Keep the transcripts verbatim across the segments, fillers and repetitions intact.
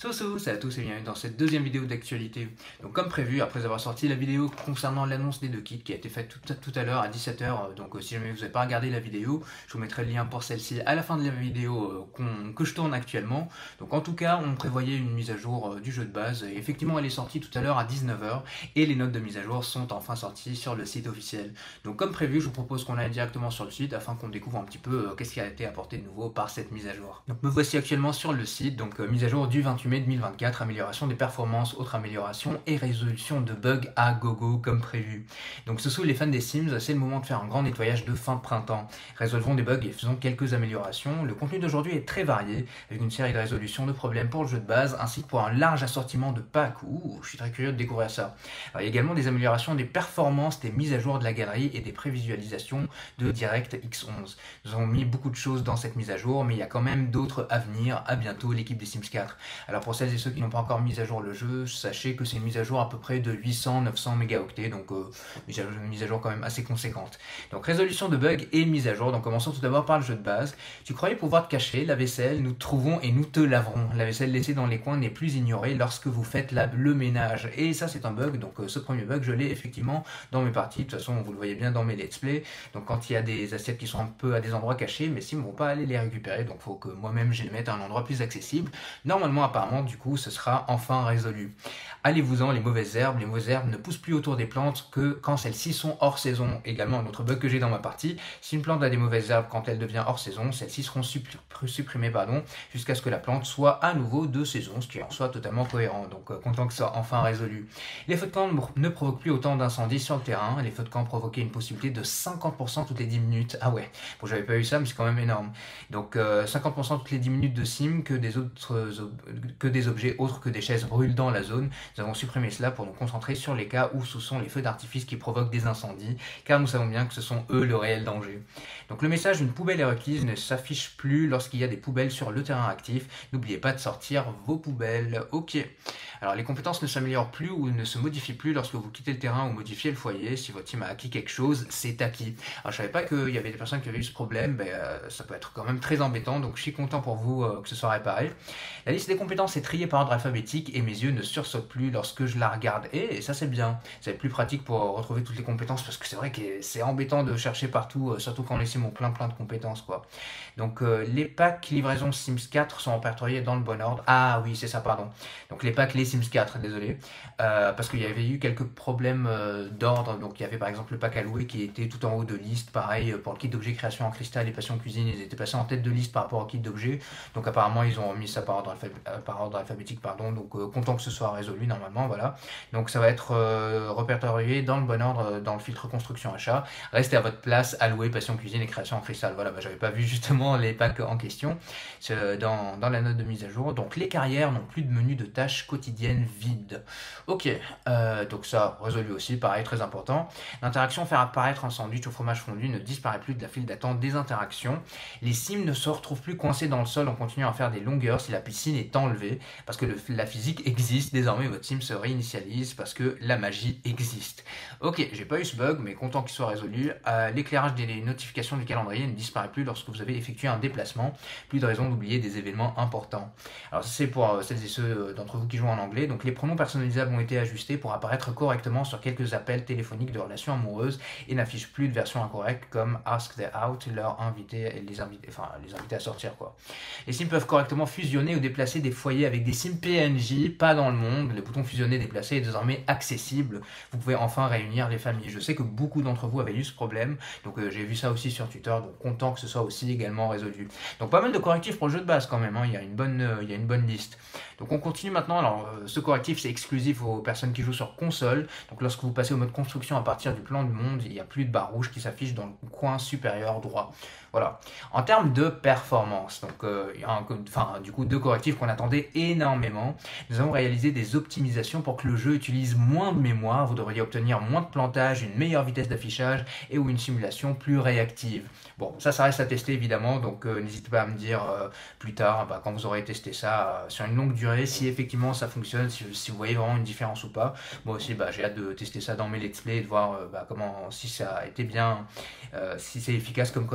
Salut, salut à tous et bienvenue dans cette deuxième vidéo d'actualité. Donc comme prévu, après avoir sorti la vidéo concernant l'annonce des deux kits qui a été faite tout à, tout à l'heure à dix-sept heures, donc euh, si jamais vous n'avez pas regardé la vidéo, je vous mettrai le lien pour celle-ci à la fin de la vidéo euh, que je tourne actuellement. Donc en tout cas, on prévoyait une mise à jour euh, du jeu de base, et effectivement elle est sortie tout à l'heure à dix-neuf heures, et les notes de mise à jour sont enfin sorties sur le site officiel. Donc comme prévu, je vous propose qu'on aille directement sur le site afin qu'on découvre un petit peu euh, qu'est-ce qui a été apporté de nouveau par cette mise à jour. Donc me voici actuellement sur le site, donc euh, mise à jour du vingt-huit mai deux mille vingt-quatre, amélioration des performances, autres améliorations et résolution de bugs à gogo comme prévu. Donc ce sont les fans des Sims, c'est le moment de faire un grand nettoyage de fin de printemps. Résolvons des bugs et faisons quelques améliorations. Le contenu d'aujourd'hui est très varié, avec une série de résolutions de problèmes pour le jeu de base, ainsi que pour un large assortiment de packs. Ouh, je suis très curieux de découvrir ça. Alors, il y a également des améliorations des performances, des mises à jour de la galerie et des prévisualisations de DirectX onze. Nous avons mis beaucoup de choses dans cette mise à jour, mais il y a quand même d'autres à venir. À bientôt l'équipe des Sims quatre. Alors pour celles et ceux qui n'ont pas encore mis à jour le jeu, sachez que c'est une mise à jour à peu près de huit cents à neuf cents mégaoctets, donc euh, une mise à jour quand même assez conséquente. Donc résolution de bugs et mise à jour. Donc commençons tout d'abord par le jeu de base. Tu croyais pouvoir te cacher, la vaisselle, nous te trouvons et nous te laverons. La vaisselle laissée dans les coins n'est plus ignorée lorsque vous faites la, le ménage. Et ça c'est un bug, donc euh, ce premier bug je l'ai effectivement dans mes parties. De toute façon vous le voyez bien dans mes let's play. Donc quand il y a des assiettes qui sont un peu à des endroits cachés, mais si ne vont pas aller les récupérer, donc il faut que moi-même je les mette à un endroit plus accessible. Normalement apparemment du coup ce sera enfin résolu. Allez-vous-en, les mauvaises herbes. Les mauvaises herbes ne poussent plus autour des plantes que quand celles-ci sont hors saison. Également, un autre bug que j'ai dans ma partie, si une plante a des mauvaises herbes quand elle devient hors saison, celles-ci seront supprimées pardon, jusqu'à ce que la plante soit à nouveau de saison, ce qui est en soi totalement cohérent. Donc, euh, content que ça soit enfin résolu. Les feux de camp ne provoquent plus autant d'incendies sur le terrain. Les feux de camp provoquaient une possibilité de cinquante pour cent toutes les dix minutes. Ah ouais, bon, j'avais pas eu ça, mais c'est quand même énorme. Donc, euh, cinquante pour cent toutes les dix minutes de sim que des, autres, euh, que des objets autres que des chaises brûlent dans la zone. Nous avons supprimé cela pour nous concentrer sur les cas où ce sont les feux d'artifice qui provoquent des incendies, car nous savons bien que ce sont eux le réel danger. Donc le message d'une poubelle est requise ne s'affiche plus lorsqu'il y a des poubelles sur le terrain actif. N'oubliez pas de sortir vos poubelles. Ok. Alors les compétences ne s'améliorent plus ou ne se modifient plus lorsque vous quittez le terrain ou modifiez le foyer. Si votre team a acquis quelque chose, c'est acquis. Alors je savais pas qu'il y avait des personnes qui avaient eu ce problème, ben, euh, ça peut être quand même très embêtant, donc je suis content pour vous euh, que ce soit réparé. La liste des compétences est triée par ordre alphabétique et mes yeux ne sursautent plus lorsque je la regarde. Et ça c'est bien, ça va être plus pratique pour retrouver toutes les compétences, parce que c'est vrai que c'est embêtant de chercher partout, surtout quand les Sims ont plein plein de compétences quoi. Donc euh, les packs livraison Sims quatre sont répertoriés dans le bon ordre. Ah oui c'est ça pardon. Donc les packs les Sims quatre, désolé, euh, parce qu'il y avait eu quelques problèmes euh, d'ordre. Donc il y avait par exemple le pack à louer qui était tout en haut de liste, pareil pour le kit d'objets création en cristal et passion cuisine, ils étaient passés en tête de liste par rapport au kit d'objets. Donc apparemment ils ont mis ça par ordre, alphab par ordre alphabétique pardon. Donc euh, content que ce soit résolu normalement, voilà. Donc ça va être euh, répertorié dans le bon ordre dans le filtre construction achat. Restez à votre place, alloué, passion cuisine et création en cristal. Voilà, bah, j'avais pas vu justement les packs en question dans, dans la note de mise à jour. Donc les carrières n'ont plus de menu de tâches quotidiennes vides. Ok, euh, donc ça résolu aussi, pareil, très important. L'interaction faire apparaître un sandwich au fromage fondu ne disparaît plus de la file d'attente des interactions. Les Sims ne se retrouvent plus coincés dans le sol en continuant à faire des longueurs si la piscine est enlevée, parce que le, la physique existe. Désormais votre Sim se réinitialise parce que la magie existe. Ok, j'ai pas eu ce bug, mais content qu'il soit résolu. Euh, L'éclairage des notifications du calendrier ne disparaît plus lorsque vous avez effectué un déplacement. Plus de raison d'oublier des événements importants. Alors c'est pour euh, celles et ceux d'entre vous qui jouent en anglais. Donc les pronoms personnalisables ont été ajustés pour apparaître correctement sur quelques appels téléphoniques de relations amoureuses et n'affichent plus de versions incorrectes comme ask them out, leur inviter, les inviter, enfin les inviter à sortir quoi. Les Sims peuvent correctement fusionner ou déplacer des foyers avec des Sims P N J, pas dans le monde. Le bouton fusionner déplacer est désormais accessible. Vous pouvez enfin réunir les familles. Je sais que beaucoup d'entre vous avaient eu ce problème, donc euh, j'ai vu ça aussi sur Twitter, donc content que ce soit aussi également résolu. Donc pas mal de correctifs pour le jeu de base quand même, hein. Il y a une bonne, euh, il y a une bonne liste. Donc on continue maintenant. Alors euh, ce correctif c'est exclusif aux personnes qui jouent sur console. Donc lorsque vous passez au mode construction à partir du plan du monde, il n'y a plus de barre rouge qui s'affiche dans le coin supérieur droit. Voilà. En termes de performance, donc euh, il y a un, enfin, du coup deux correctifs qu'on attendait énormément. Nous avons réalisé des optimisations pour que le jeu utilise moins de mémoire. Vous devriez obtenir moins de plantage, une meilleure vitesse d'affichage et ou une simulation plus réactive. Bon, ça, ça reste à tester évidemment, donc euh, n'hésitez pas à me dire euh, plus tard, bah, quand vous aurez testé ça euh, sur une longue durée, si effectivement ça fonctionne, si, si vous voyez vraiment une différence ou pas. Moi aussi, bah, j'ai hâte de tester ça dans mes let's play et de voir euh, bah, comment, si ça a été bien, euh, si c'est efficace comme correctif.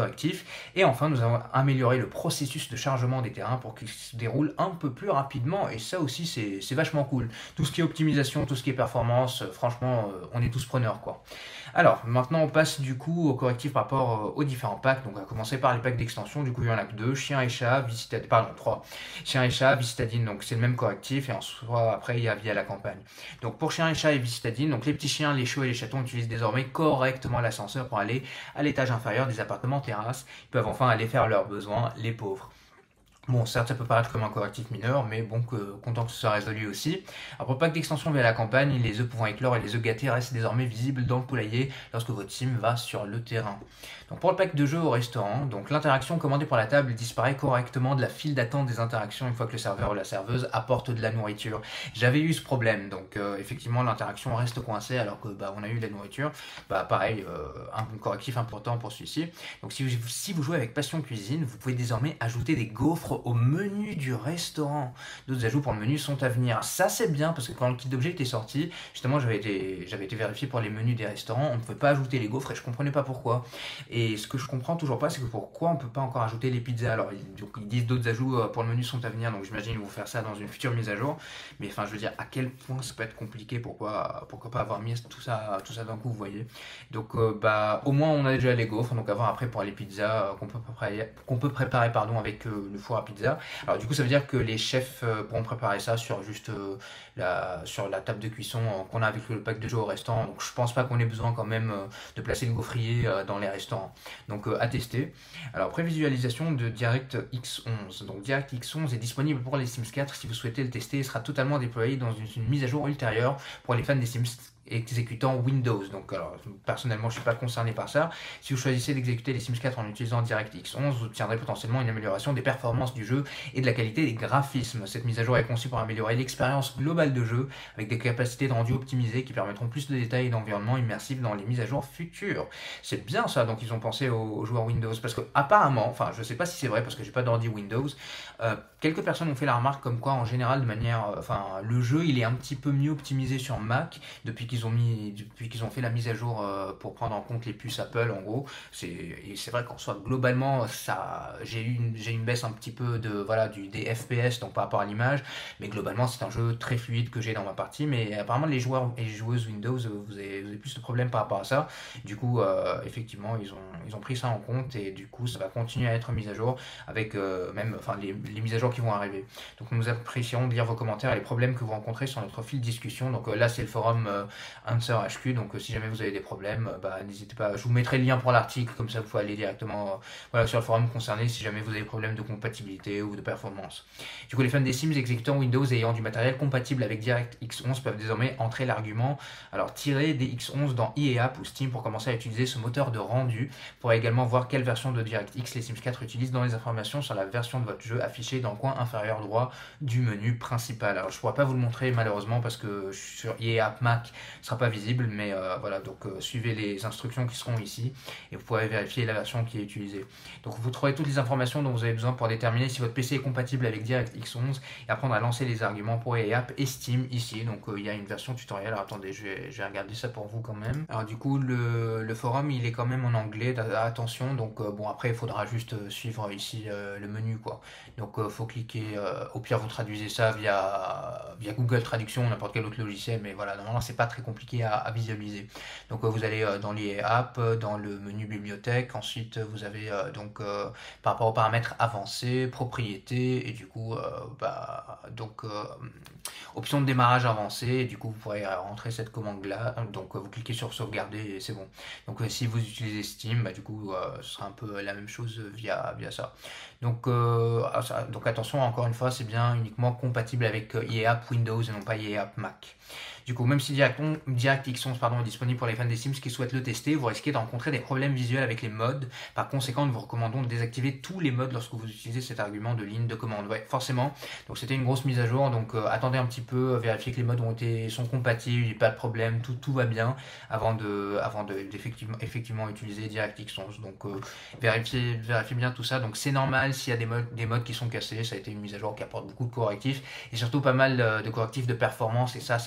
Et enfin, nous avons amélioré le processus de chargement des terrains pour qu'il se déroule un peu plus rapidement. Et ça aussi, c'est vachement cool. Tout ce qui est optimisation, tout ce qui est performance, euh, franchement, euh, on est tous preneurs, quoi. Alors, maintenant, on passe du coup aux correctifs par rapport euh, aux différents packs. Donc, on va commencer par les packs d'extension. Du coup, il y en a que deux, chien et chat, vie citadine, pardon, trois. Chien et chat, vie citadine, donc c'est le même correctif. Et en soi, après, il y a via la campagne. Donc, pour chien et chat et vie citadine, donc les petits chiens, les chiots et les chatons utilisent désormais correctement l'ascenseur pour aller à l'étage inférieur des appartements terrasses. Ils peuvent enfin aller faire leurs besoins, les pauvres. Bon, certes, ça peut paraître comme un correctif mineur, mais bon, que, content que ce soit résolu aussi. Alors, pour le pack d'extension via la campagne, les œufs pouvant éclore et les œufs gâtés restent désormais visibles dans le poulailler lorsque votre team va sur le terrain. Donc, pour le pack de jeu au restaurant, donc l'interaction commandée pour la table disparaît correctement de la file d'attente des interactions une fois que le serveur ou la serveuse apporte de la nourriture. J'avais eu ce problème, donc euh, effectivement, l'interaction reste coincée alors que bah, on a eu de la nourriture. Bah, pareil, euh, un correctif important pour celui-ci. Donc, si vous, si vous jouez avec Passion Cuisine, vous pouvez désormais ajouter des gaufres au menu du restaurant. D'autres ajouts pour le menu sont à venir. Ça c'est bien parce que quand le kit d'objet était sorti, justement j'avais été, j'avais été vérifié pour les menus des restaurants, on ne pouvait pas ajouter les gaufres et je comprenais pas pourquoi. Et ce que je comprends toujours pas, c'est que pourquoi on peut pas encore ajouter les pizzas. Alors ils, donc, ils disent d'autres ajouts pour le menu sont à venir, donc j'imagine qu'ils vont faire ça dans une future mise à jour. Mais enfin je veux dire à quel point ça peut être compliqué, pourquoi, pourquoi pas avoir mis tout ça, tout ça d'un coup, vous voyez. Donc euh, bah au moins on a déjà les gaufres, donc avant après pour les pizzas euh, qu'on peut préparer, qu'on peut préparer pardon avec euh, le four à pizza. Alors du coup ça veut dire que les chefs euh, pourront préparer ça sur juste euh, la, sur la table de cuisson euh, qu'on a avec le pack de jeux au restaurant. Donc je pense pas qu'on ait besoin quand même euh, de placer le gaufrier euh, dans les restaurants. Donc euh, à tester. Alors prévisualisation de DirectX onze. Donc DirectX onze est disponible pour les Sims quatre si vous souhaitez le tester. Il sera totalement déployé dans une, une mise à jour ultérieure pour les fans des Sims exécutant Windows. Donc alors, personnellement je ne suis pas concerné par ça. Si vous choisissez d'exécuter les Sims quatre en utilisant DirectX onze, vous obtiendrez potentiellement une amélioration des performances du jeu et de la qualité des graphismes. Cette mise à jour est conçue pour améliorer l'expérience globale de jeu avec des capacités de rendu optimisées qui permettront plus de détails et d'environnement immersif dans les mises à jour futures. C'est bien ça, donc ils ont pensé aux joueurs Windows parce que apparemment, enfin je sais pas si c'est vrai parce que j'ai pas d'ordi Windows, euh, quelques personnes ont fait la remarque comme quoi en général de manière, euh, enfin le jeu il est un petit peu mieux optimisé sur Mac depuis qu'ils ont mis, depuis qu'ils ont fait la mise à jour euh, pour prendre en compte les puces Apple en gros. C'est c'est vrai qu'en soi globalement ça, j'ai eu une, j'ai une baisse un petit peu de voilà du des F P S donc par rapport à l'image, mais globalement c'est un jeu très fluide que j'ai dans ma partie. Mais apparemment les joueurs et les joueuses Windows vous avez, vous avez plus de problèmes par rapport à ça. Du coup euh, effectivement ils ont ils ont pris ça en compte et du coup ça va continuer à être mis à jour avec euh, même enfin les, les mises à jour qui vont arriver. Donc nous apprécierons de lire vos commentaires et les problèmes que vous rencontrez sur notre fil de discussion. Donc euh, là c'est le forum euh, Answer H Q, donc euh, si jamais vous avez des problèmes, euh, bah, n'hésitez pas, je vous mettrai le lien pour l'article, comme ça vous pouvez aller directement euh, voilà, sur le forum concerné si jamais vous avez des problèmes de compatibilité ou de performance. Du coup les fans des Sims exécutant Windows et ayant du matériel compatible avec DirectX onze peuvent désormais entrer l'argument alors tirer des X onze dans E A App ou Steam pour commencer à utiliser ce moteur de rendu. Vous pourrez également voir quelle version de DirectX les Sims quatre utilisent dans les informations sur la version de votre jeu affichée dans le coin inférieur droit du menu principal. Alors je ne pourrais pas vous le montrer malheureusement parce que sur E A App Mac ce ne sera pas visible, mais euh, voilà, donc euh, suivez les instructions qui seront ici et vous pourrez vérifier la version qui est utilisée. Donc vous trouverez toutes les informations dont vous avez besoin pour déterminer si votre P C est compatible avec DirectX onze et apprendre à lancer les arguments pour E A App et Steam ici. Donc euh, il y a une version tutoriel. Alors attendez, je vais, je vais regarder ça pour vous quand même. Alors du coup le, le forum il est quand même en anglais, attention, donc euh, bon après il faudra juste euh, suivre ici euh, le menu quoi. Donc euh, faut cliquer, euh, au pire vous traduisez ça via, via Google Traduction, n'importe quel autre logiciel, mais voilà, normalement c'est pas très compliqué à, à visualiser. Donc euh, vous allez euh, dans les apps, dans le menu bibliothèque, ensuite vous avez euh, donc euh, par rapport aux paramètres avancés, propriétés, et du coup euh, bah, donc euh, option de démarrage avancée, et du coup vous pourrez euh, rentrer cette commande là, donc euh, vous cliquez sur sauvegarder et c'est bon. Donc euh, si vous utilisez Steam, bah, du coup euh, ce sera un peu la même chose via, via ça. Donc, euh, donc attention, encore une fois, c'est bien uniquement compatible avec E A App Windows et non pas E A App Mac. Du coup, même si DirectX onze pardon, est disponible pour les fans des Sims qui souhaitent le tester, vous risquez de rencontrer des problèmes visuels avec les mods. Par conséquent, nous vous recommandons de désactiver tous les mods lorsque vous utilisez cet argument de ligne de commande. Ouais, forcément. Donc c'était une grosse mise à jour, donc euh, attendez un petit peu, vérifiez que les mods ont été, sont compatibles, il n'y a pas de problème, tout, tout va bien avant de, avant de, d'effectivement effectivement utiliser DirectX onze. Donc euh, vérifiez, vérifiez bien tout ça. Donc c'est normal s'il y a des mods, des mods qui sont cassés, ça a été une mise à jour qui apporte beaucoup de correctifs et surtout pas mal de correctifs de performance et ça, ça peut être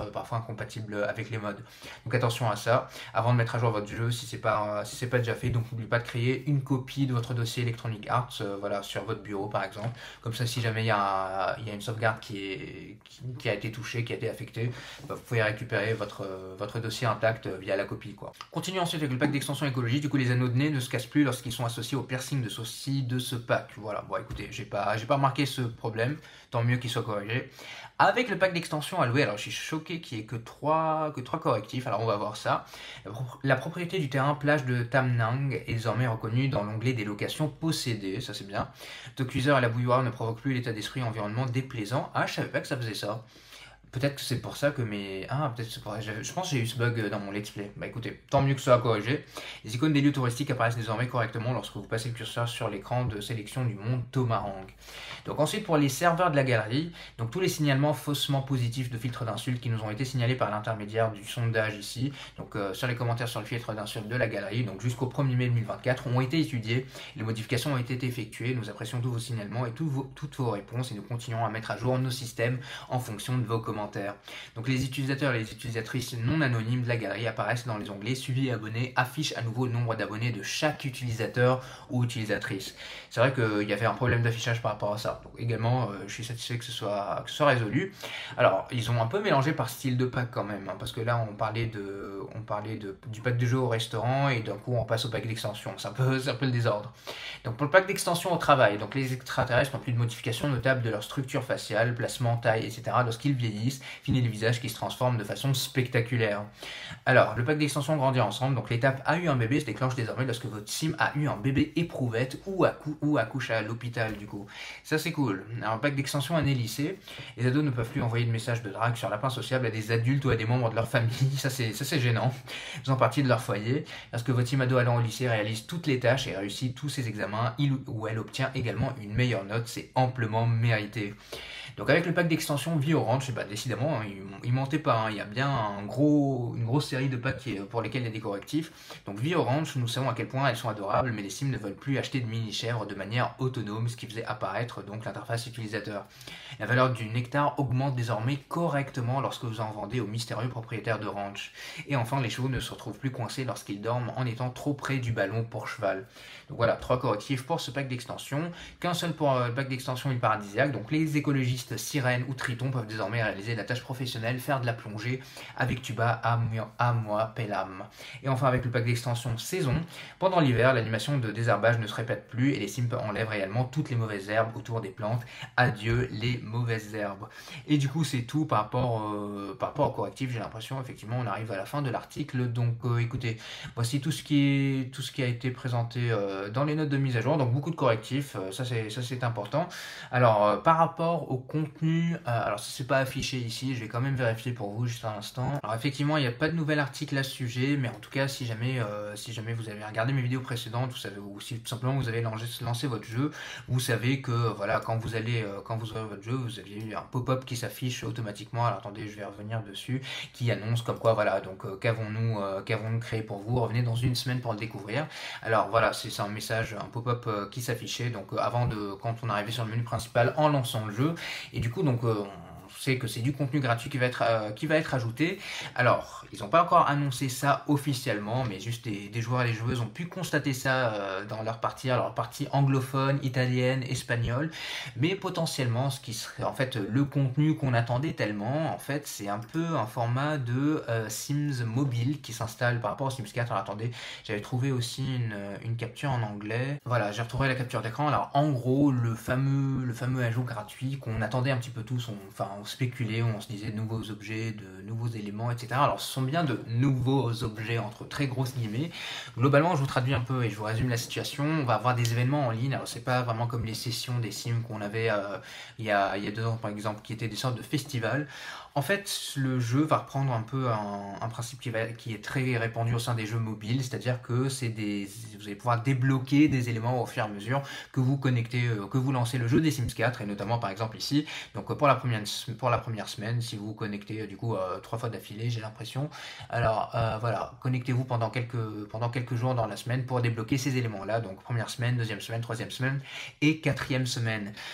parfois incompatibles avec les modes. Donc attention à ça, avant de mettre à jour votre jeu, si c'est pas, si c'est pas déjà fait, donc n'oubliez pas de créer une copie de votre dossier Electronic Arts, euh, voilà, sur votre bureau par exemple. Comme ça, si jamais il y a, il y a une sauvegarde qui, est, qui, qui a été touchée, qui a été affectée, bah, vous pouvez récupérer votre, votre dossier intact via la copie, quoi. Continuons ensuite avec le pack d'extension écologique. Du coup, les anneaux de nez ne se cassent plus lorsqu'ils sont associés au piercing de sourcil de ce pack. Voilà, bon écoutez, j'ai pas, j'ai pas remarqué ce problème, tant mieux qu'il soit corrigé. Avec le pack d'extension alloué, alors je suis choqué qu'il n'y ait que trois, que trois correctifs, alors on va voir ça. La propriété du terrain plage de Tam Nang est désormais reconnue dans l'onglet des locations possédées, ça c'est bien. Le cuiseur et la bouilloire ne provoquent plus l'état d'esprit environnement déplaisant. Ah, je savais pas que ça faisait ça. Peut-être que c'est pour ça que mes... Ah, peut-être c'est pour ça. Je pense que j'ai eu ce bug dans mon let's play. Bah écoutez, tant mieux que ça soit corrigé. Les icônes des lieux touristiques apparaissent désormais correctement lorsque vous passez le curseur sur l'écran de sélection du monde Tomarang. Donc ensuite, pour les serveurs de la galerie, donc tous les signalements faussement positifs de filtres d'insultes qui nous ont été signalés par l'intermédiaire du sondage ici, donc euh, sur les commentaires sur le filtre d'insultes de la galerie, donc jusqu'au premier mai deux mille vingt-quatre, ont été étudiés. Les modifications ont été effectuées. Nous apprécions tous vos signalements et tous vos, toutes vos réponses et nous continuons à mettre à jour nos systèmes en fonction de vos commentaires. Donc les utilisateurs et les utilisatrices non anonymes de la galerie apparaissent dans les onglets suivi et abonnés, affichent à nouveau le nombre d'abonnés de chaque utilisateur ou utilisatrice. C'est vrai qu'il y avait un problème d'affichage par rapport à ça. Donc également, euh, je suis satisfait que ce, soit, que ce soit résolu. Alors, ils ont un peu mélangé par style de pack quand même, hein, parce que là, on parlait, de, on parlait de, du pack de jeu au restaurant et d'un coup, on passe au pack d'extension. C'est un, peu, un peu le désordre. Donc pour le pack d'extension au travail, donc les extraterrestres n'ont plus de modifications notables de leur structure faciale, placement, taille, et cetera lorsqu'ils vieillissent. Fini les visages qui se transforment de façon spectaculaire. Alors, le pack d'extension grandit ensemble, donc l'étape a eu un bébé se déclenche désormais lorsque votre sim a eu un bébé éprouvette ou, accou ou accouche à l'hôpital du coup. Ça c'est cool. Alors, le pack d'extension année lycée, les ados ne peuvent plus envoyer de messages de drague sur lapin sociable à des adultes ou à des membres de leur famille, ça c'est gênant, faisant partie de leur foyer. Lorsque votre sim ado allant au lycée réalise toutes les tâches et réussit tous ses examens, il ou elle obtient également une meilleure note, c'est amplement mérité. Donc avec le pack d'extension Vie Orange, bah, décidément, hein, il ne mentait pas, hein, il y a bien un gros, une grosse série de packs qui, pour lesquels il y a des correctifs. Donc Vie Orange, nous savons à quel point elles sont adorables, mais les sims ne veulent plus acheter de mini-chèvres de manière autonome, ce qui faisait apparaître donc l'interface utilisateur. La valeur du nectar augmente désormais correctement lorsque vous en vendez aux mystérieux propriétaires de ranch. Et enfin, les chevaux ne se retrouvent plus coincés lorsqu'ils dorment en étant trop près du ballon pour cheval. Donc voilà, trois correctifs pour ce pack d'extension. Qu'un seul pour le pack d'extension île paradisiaque. Donc les écologistes sirènes ou tritons peuvent désormais réaliser la tâche professionnelle, faire de la plongée avec tuba à moi pelam. Et enfin avec le pack d'extension saison, pendant l'hiver, l'animation de désherbage ne se répète plus et les sims enlèvent réellement toutes les mauvaises herbes autour des plantes. Adieu les mauvaises herbes. Et du coup c'est tout par rapport, euh, par rapport au correctif, j'ai l'impression. Effectivement on arrive à la fin de l'article. Donc euh, écoutez, voici tout ce qui, est, tout ce qui a été présenté euh, dans les notes de mise à jour. Donc beaucoup de correctifs, euh, ça c'est important. Alors euh, par rapport au contenu, euh, alors ça c'est pas affiché ici, je vais quand même vérifier pour vous juste un instant. Alors effectivement il n'y a pas de nouvel article à ce sujet, mais en tout cas si jamais, euh, si jamais vous avez regardé mes vidéos précédentes, vous savez, ou si tout simplement vous avez lancé, lancé votre jeu, vous savez que voilà, quand vous allez, euh, quand vous ouvrez votre jeu, vous aviez eu un pop-up qui s'affiche automatiquement. Alors attendez, je vais revenir dessus, qui annonce comme quoi voilà, donc euh, qu'avons-nous euh, qu'avons-nous créé pour vous, revenez dans une semaine pour le découvrir. Alors voilà, c'est un message, un pop-up euh, qui s'affichait donc euh, avant de, quand on arrivait sur le menu principal en lançant le jeu. Et du coup donc euh, on sait que c'est du contenu gratuit qui va être, euh, qui va être ajouté. Alors, ils n'ont pas encore annoncé ça officiellement, mais juste des, des joueurs et des joueuses ont pu constater ça euh, dans leur partie, leur partie anglophone, italienne, espagnole. Mais potentiellement, ce qui serait en fait le contenu qu'on attendait tellement, en fait, c'est un peu un format de euh, Sims mobile qui s'installe par rapport au Sims quatre. Alors attendez, j'avais trouvé aussi une, une capture en anglais. Voilà, j'ai retrouvé la capture d'écran. Alors en gros, le fameux, le fameux ajout gratuit qu'on attendait un petit peu tous, on, enfin on spéculait, on se disait de nouveaux objets, de nouveaux éléments, et cetera. Alors ce sont bien de nouveaux objets entre très grosses guillemets. Globalement, je vous traduis un peu et je vous résume la situation. On va avoir des événements en ligne. Alors c'est pas vraiment comme les sessions des Sims qu'on avait euh, il, y a, il y a deux ans par exemple, qui étaient des sortes de festivals. En fait, le jeu va reprendre un peu un, un principe qui, va, qui est très répandu au sein des jeux mobiles, c'est-à-dire que c'est des, vous allez pouvoir débloquer des éléments au fur et à mesure que vous connectez, euh, que vous lancez le jeu des Sims quatre, et notamment par exemple ici. Donc pour la première, pour la première semaine, si vous vous connectez du coup euh, trois fois d'affilée, j'ai l'impression. Alors euh, voilà, connectez-vous pendant quelques, pendant quelques jours dans la semaine pour débloquer ces éléments-là. Donc première semaine, deuxième semaine, troisième semaine et quatrième semaine.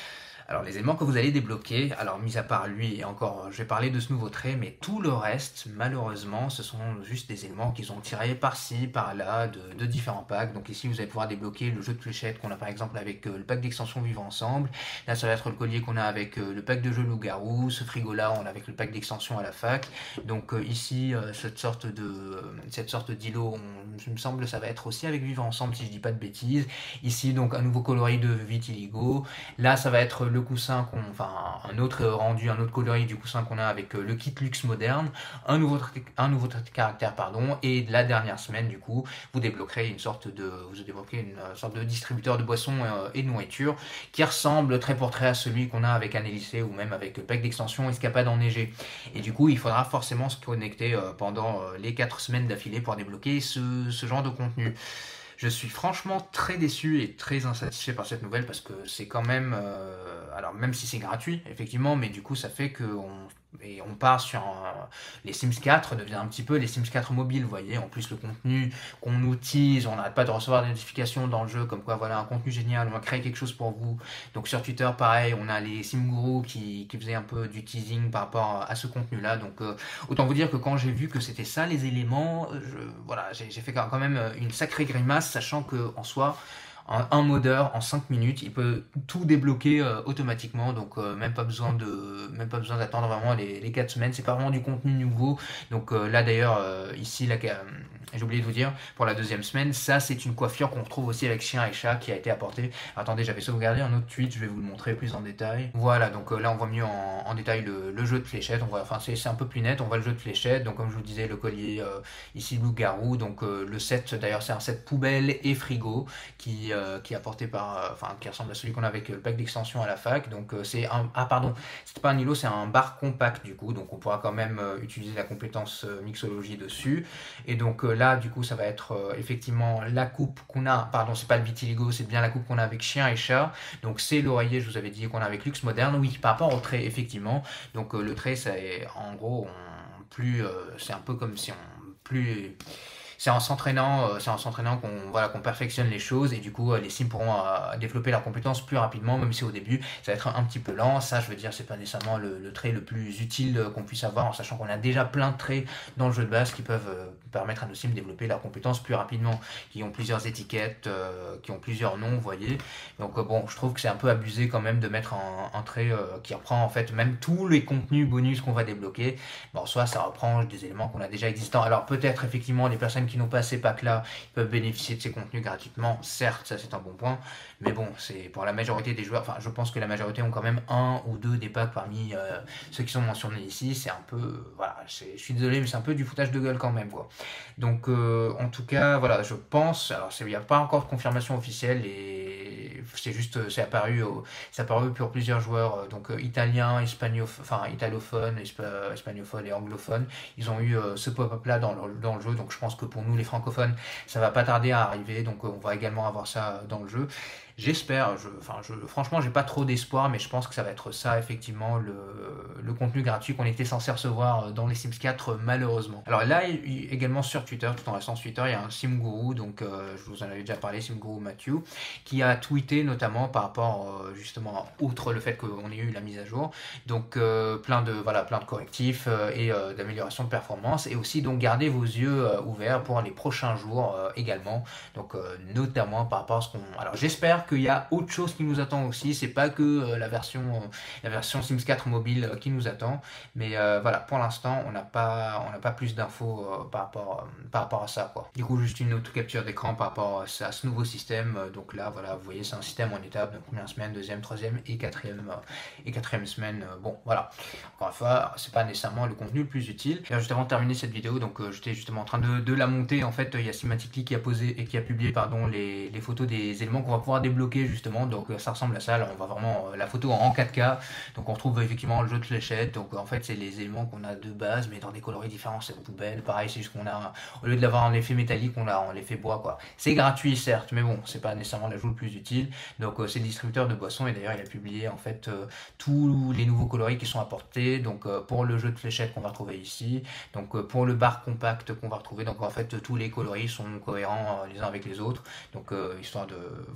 Alors les éléments que vous allez débloquer, alors mis à part lui et encore je vais parler de ce nouveau trait, mais tout le reste malheureusement ce sont juste des éléments qu'ils ont tirés par-ci, par-là de, de différents packs. Donc ici vous allez pouvoir débloquer le jeu de fléchettes qu'on a par exemple avec euh, le pack d'extension Vivre Ensemble. Là ça va être le collier qu'on a avec euh, le pack de jeu Loup-Garou, ce frigo là on a avec le pack d'extension à la fac. Donc euh, ici euh, cette sorte de euh, cette sorte d'îlot, il me semble ça va être aussi avec Vivre Ensemble si je dis pas de bêtises. Ici donc un nouveau coloris de Vitiligo. Là ça va être le coussin, qu'on, enfin un autre rendu, un autre coloris du coussin qu'on a avec le kit luxe moderne, un nouveau, un nouveau caractère pardon, et la dernière semaine du coup vous débloquerez une sorte de, vous débloquerez une sorte de distributeur de boissons et de nourriture qui ressemble très pour trait à celui qu'on a avec Annelissé ou même avec le pack d'extension Escapade enneigée. Et du coup il faudra forcément se connecter pendant les quatre semaines d'affilée pour débloquer ce, ce genre de contenu. Je suis franchement très déçu et très insatisfait par cette nouvelle parce que c'est quand même, euh, alors même si c'est gratuit effectivement, mais du coup ça fait qu'on et on part sur un, les Sims quatre devient un petit peu les Sims quatre mobiles, vous voyez, en plus le contenu qu'on nous tease, on n'arrête pas de recevoir des notifications dans le jeu comme quoi voilà un contenu génial, on va créer quelque chose pour vous. Donc sur Twitter pareil, on a les Simgourou qui, qui faisaient un peu du teasing par rapport à ce contenu là, donc euh, autant vous dire que quand j'ai vu que c'était ça les éléments, je, voilà, j'ai fait quand même une sacrée grimace, sachant que en soi un modeur en cinq minutes, il peut tout débloquer euh, automatiquement, donc euh, même pas besoin de même pas besoin d'attendre vraiment les, les quatre semaines, c'est pas vraiment du contenu nouveau. Donc euh, là d'ailleurs euh, ici là, euh, j'ai oublié de vous dire pour la deuxième semaine, ça c'est une coiffure qu'on retrouve aussi avec chien et chat qui a été apportée. Attendez, j'avais sauvegardé un autre tweet, je vais vous le montrer plus en détail. Voilà, donc euh, là on voit mieux en, en détail le, le jeu de fléchettes, on voit, enfin c'est un peu plus net, on voit le jeu de fléchettes, donc comme je vous disais le collier euh, ici loup-garou, donc euh, le set d'ailleurs c'est un set poubelle et frigo qui Euh, qui est apporté par, euh, enfin qui ressemble à celui qu'on a avec le pack d'extension à la fac. Donc euh, c'est un, ah pardon, c'est pas un îlot, c'est un bar compact du coup, donc on pourra quand même euh, utiliser la compétence euh, mixologie dessus. Et donc euh, là du coup ça va être euh, effectivement la coupe qu'on a, pardon c'est pas le vitiligo, c'est bien la coupe qu'on a avec chien et chat. Donc c'est l'oreiller, je vous avais dit qu'on a avec luxe moderne, oui par rapport au trait effectivement. Donc euh, le trait c'est en gros on, plus, euh, c'est un peu comme si on plus c'est en s'entraînant, euh, c'est en s'entraînant qu'on voilà, qu'on perfectionne les choses et du coup euh, les Sims pourront euh, développer leurs compétences plus rapidement, même si au début ça va être un, un petit peu lent. Ça, je veux dire, c'est pas nécessairement le, le trait le plus utile euh, qu'on puisse avoir, en sachant qu'on a déjà plein de traits dans le jeu de base qui peuvent euh, permettre à nos Sims de développer leurs compétences plus rapidement, qui ont plusieurs étiquettes, euh, qui ont plusieurs noms, vous voyez. Donc euh, bon, je trouve que c'est un peu abusé quand même de mettre un, un trait euh, qui reprend en fait même tous les contenus bonus qu'on va débloquer. Bon, soit ça reprend des éléments qu'on a déjà existants. Alors peut-être effectivement les personnes qui n'ont pas ces packs là peuvent bénéficier de ces contenus gratuitement, certes ça c'est un bon point, mais bon c'est pour la majorité des joueurs, enfin je pense que la majorité ont quand même un ou deux des packs parmi euh, ceux qui sont mentionnés ici, c'est un peu, euh, voilà, je suis désolé mais c'est un peu du foutage de gueule quand même quoi. Donc euh, en tout cas voilà, je pense, alors il n'y a pas encore de confirmation officielle et c'est juste, c'est apparu, au, c'est apparu pour plusieurs joueurs, donc euh, italiens, espagnophone, enfin italophones, espagnophones et anglophones, ils ont eu euh, ce pop-up là dans le, dans le jeu, donc je pense que pour nous les francophones ça va pas tarder à arriver, donc euh, on va également avoir ça dans le jeu. J'espère, je, enfin, je, franchement, j'ai pas trop d'espoir, mais je pense que ça va être ça, effectivement, le, le contenu gratuit qu'on était censé recevoir dans les Sims quatre, malheureusement. Alors là, également sur Twitter, tout en restant sur Twitter, il y a un Simgourou, donc euh, je vous en avais déjà parlé, Simgourou Mathieu, qui a tweeté notamment par rapport, euh, justement, outre le fait qu'on ait eu la mise à jour, donc euh, plein de, voilà, plein de correctifs euh, et euh, d'amélioration de performance, et aussi donc garder vos yeux euh, ouverts pour les prochains jours euh, également, donc euh, notamment par rapport à ce qu'on... Alors j'espère qu'il y a autre chose qui nous attend aussi, c'est pas que euh, la version euh, la version Sims quatre mobile euh, qui nous attend, mais euh, voilà, pour l'instant on n'a pas on n'a pas plus d'infos euh, par rapport euh, par rapport à ça quoi. Du coup juste une autre capture d'écran par rapport à ce nouveau système, donc là voilà, vous voyez c'est un système en étapes, de première semaine, deuxième, troisième et quatrième euh, et quatrième semaine, euh, bon voilà, encore une fois c'est pas nécessairement le contenu le plus utile. Et juste avant de terminer cette vidéo, donc euh, j'étais justement en train de, de la monter, en fait il y a Cinematically qui a posé et qui a publié pardon les, les photos des éléments qu'on va pouvoir débloquer justement, donc ça ressemble à ça. Là on voit vraiment euh, la photo en quatre K, donc on retrouve effectivement le jeu de fléchettes, donc en fait c'est les éléments qu'on a de base mais dans des coloris différents, c'est poubelle, pareil c'est juste qu'on a, au lieu de l'avoir en effet métallique on l'a en effet bois quoi. C'est gratuit certes, mais bon c'est pas nécessairement l'ajout le plus utile, donc euh, c'est le distributeur de boissons et d'ailleurs il a publié en fait euh, tous les nouveaux coloris qui sont apportés, donc euh, pour le jeu de fléchettes qu'on va retrouver ici, donc euh, pour le bar compact qu'on va retrouver, donc en fait tous les coloris sont cohérents euh, les uns avec les autres, donc euh, histoire de voilà que ce soit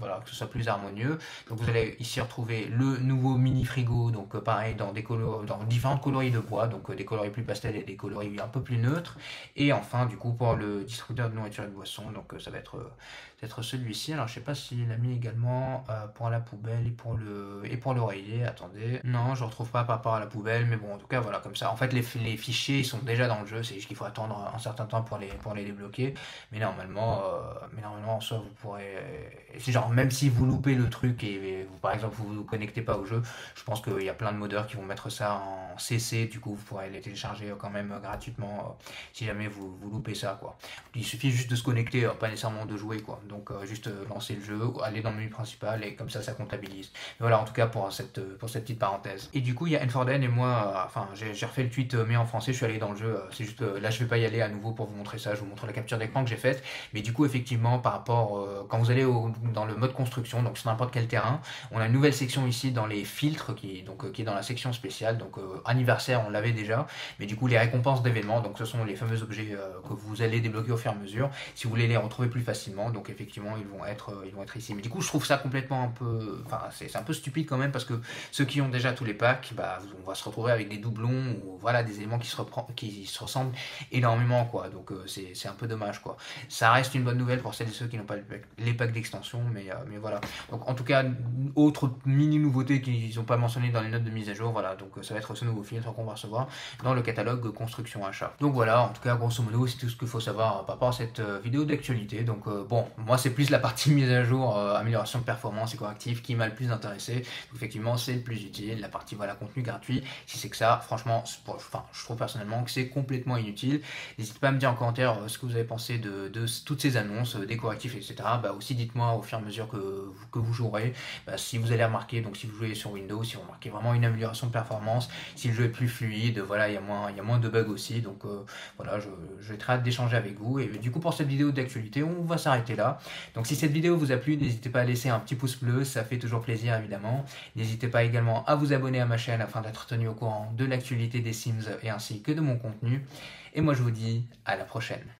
plus harmonieux. Donc vous allez ici retrouver le nouveau mini frigo, donc euh, pareil dans, des colo dans différentes coloris de bois, donc euh, des coloris plus pastel et des coloris un peu plus neutres. Et enfin du coup pour le distributeur de nourriture et de boissons, donc euh, ça va être, euh, être celui-ci. Alors je sais pas s'il a mis également euh, pour la poubelle et pour le et pour l'oreiller. Attendez, non je retrouve pas par rapport à la poubelle, mais bon en tout cas voilà comme ça. En fait les, les fichiers ils sont déjà dans le jeu, c'est juste qu'il faut attendre un certain temps pour les pour les débloquer. Mais normalement, euh, mais normalement en soi vous pourrez, c'est genre même si vous loupez le truc et, et vous, par exemple vous vous connectez pas au jeu, je pense qu'il y a plein de modeurs qui vont mettre ça en C C, du coup vous pourrez les télécharger quand même gratuitement euh, si jamais vous, vous loupez ça quoi. Il suffit juste de se connecter, euh, pas nécessairement de jouer quoi. Donc euh, juste euh, lancer le jeu, aller dans le menu principal et comme ça ça comptabilise. Mais voilà en tout cas pour cette, pour cette petite parenthèse. Et du coup il y a N quatre N et moi, euh, enfin j'ai refait le tweet euh, mais en français, je suis allé dans le jeu, euh, c'est juste euh, là je vais pas y aller à nouveau pour vous montrer ça, je vous montre la capture d'écran que j'ai faite. Mais du coup effectivement par rapport, euh, quand vous allez au, dans le mode construction, donc sur n'importe quel terrain, on a une nouvelle section ici dans les filtres qui, donc, euh, qui est dans la section spéciale, donc euh, anniversaire on l'avait déjà, mais du coup les récompenses d'événements, donc ce sont les fameux objets euh, que vous allez débloquer au fur et à mesure, si vous voulez les retrouver plus facilement, donc effectivement ils vont être, euh, ils vont être ici. Mais du coup je trouve ça complètement un peu, enfin c'est un peu stupide quand même parce que ceux qui ont déjà tous les packs, bah, on va se retrouver avec des doublons ou voilà des éléments qui se, reprend, qui se ressemblent énormément quoi, donc euh, c'est un peu dommage quoi. Ça reste une bonne nouvelle pour celles et ceux qui n'ont pas les packs d'extension, mais, euh, mais voilà. Donc en tout cas, autre mini nouveauté qu'ils n'ont pas mentionné dans les notes de mise à jour, voilà, donc ça va être ce nouveau filtre qu'on va recevoir dans le catalogue construction achat. Donc voilà, en tout cas, grosso modo, c'est tout ce qu'il faut savoir par rapport à cette euh, vidéo d'actualité. Donc euh, bon, moi c'est plus la partie mise à jour, euh, amélioration de performance et correctif qui m'a le plus intéressé. Effectivement, c'est le plus utile. La partie voilà, contenu gratuit, si c'est que ça, franchement, pour, enfin, je trouve personnellement que c'est complètement inutile. N'hésitez pas à me dire en commentaire euh, ce que vous avez pensé de, de toutes ces annonces, euh, des correctifs, et cetera. Bah aussi dites-moi au fur et à mesure que, que vous jouerez, bah, si vous allez remarquer, donc si vous jouez sur Windows, si vous remarquez vraiment une amélioration de performance, si le jeu est plus fluide, voilà, il y a moins, il y a moins de bugs aussi. Donc euh, voilà, je, je vais très hâte d'échanger avec vous. Et du coup pour cette vidéo d'actualité, on va s'arrêter là. Donc si cette vidéo vous a plu, n'hésitez pas à laisser un petit pouce bleu, ça fait toujours plaisir évidemment. N'hésitez pas également à vous abonner à ma chaîne afin d'être tenu au courant de l'actualité des Sims et ainsi que de mon contenu. Et moi je vous dis à la prochaine.